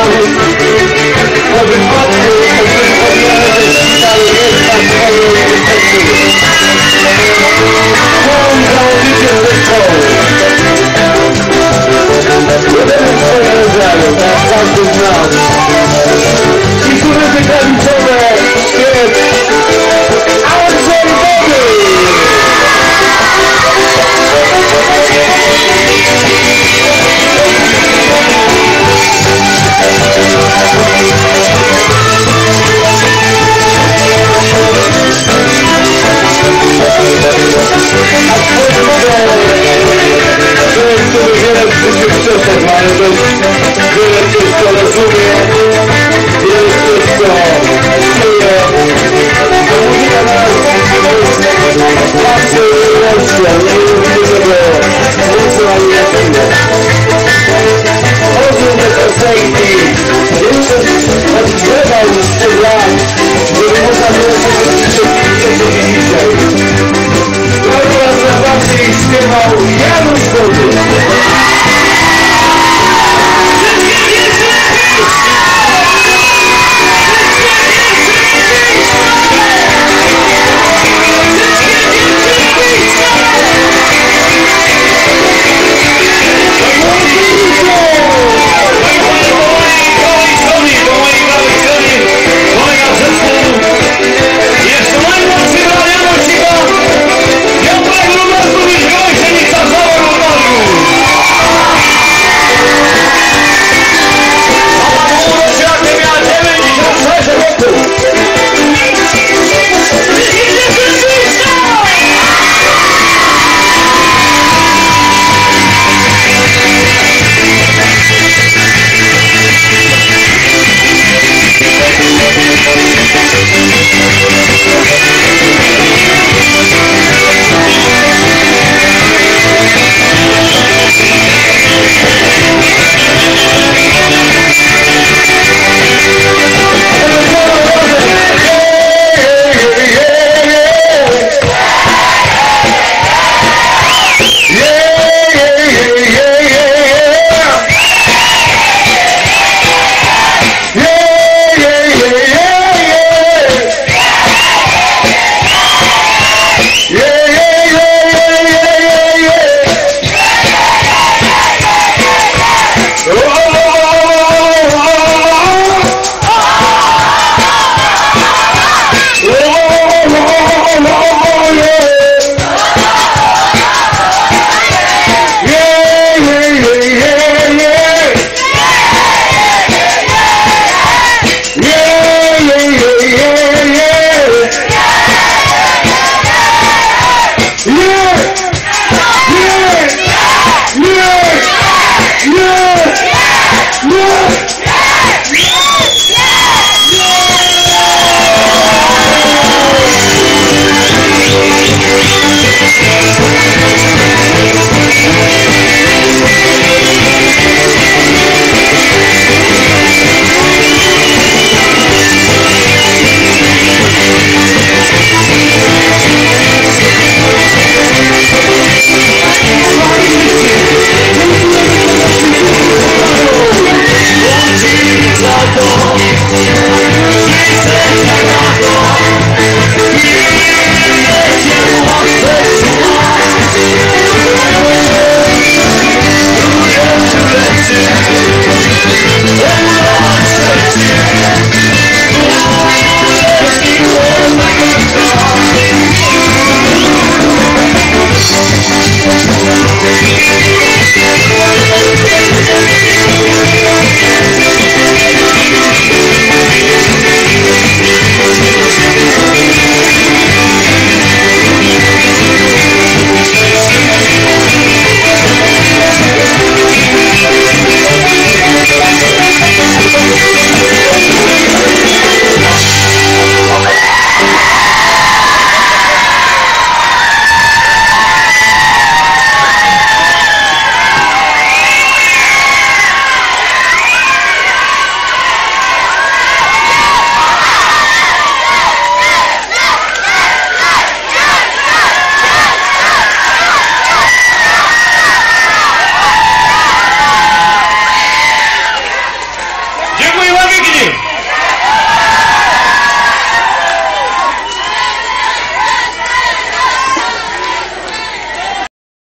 Po wypadku odwiedzone ze szpitalu jest na swojej infekcji. Są założyciel zespołu. Jeden swoje rodzaju, tak każdy z nas. I kuryty klawicowe jest Andrzej Wody. Ale to wiele wszystko rozumie, wiele wszystko czuje. To muzyka nas patrzy ręcznie, nie lubi tego mocno ani jasnego. Chodzą te piosenki, jeszcze odgrzewał z tych lat, żeby można było sobie dzisiaj. Teraz najbardziej śpiewał Janusz Wody. Yeah!